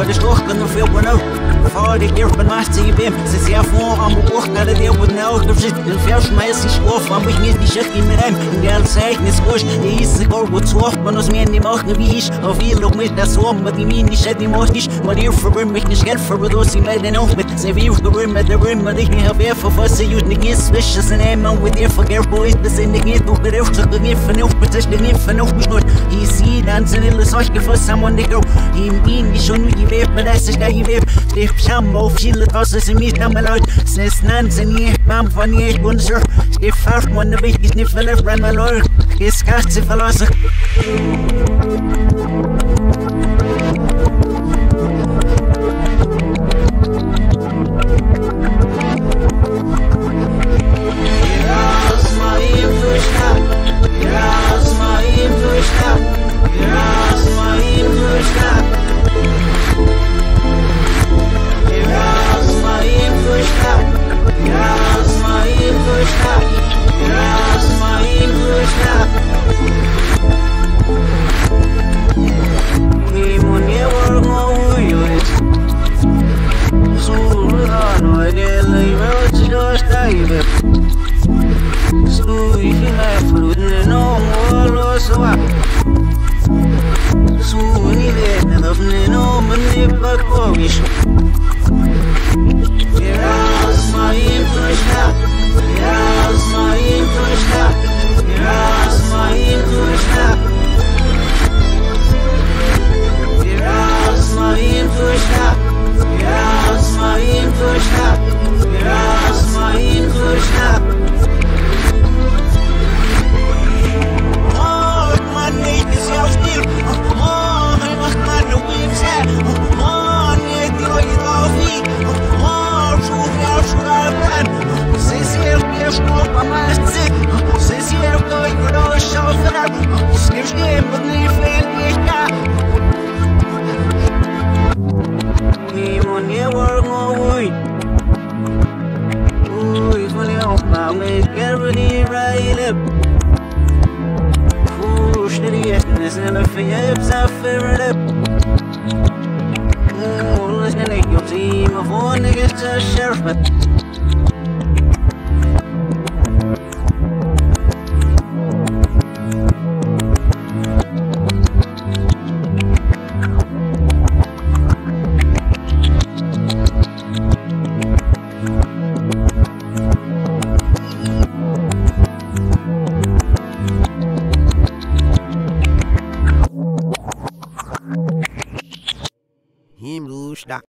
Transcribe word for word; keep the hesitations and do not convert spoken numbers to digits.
for the stock and the field went out. For the gear but master you bim, since you have four on the walk out of there with no shit, the first mess is off, and we need the shit in the end, and the other side is push, the easy go with swap, when us men the mouth the wish, of you look with that swamp, but you mean the shed the most, but here for room, make the shed for those he made an off with, say you the room at the room, but they can have air for us, you the kiss, wishes and aim, and with their forget boys, the same the gate, but they're to the gift and off, but the gift and off, but he see dancing in the sock for someone to go, he mean the show you give, but that's the guy you give, they Shambo, feel tosses in me, come out, says Nancy, Mam von ye, Bunzer, the first one, the big sniffle of Ramalor, his cast of philosophy. Him lose that.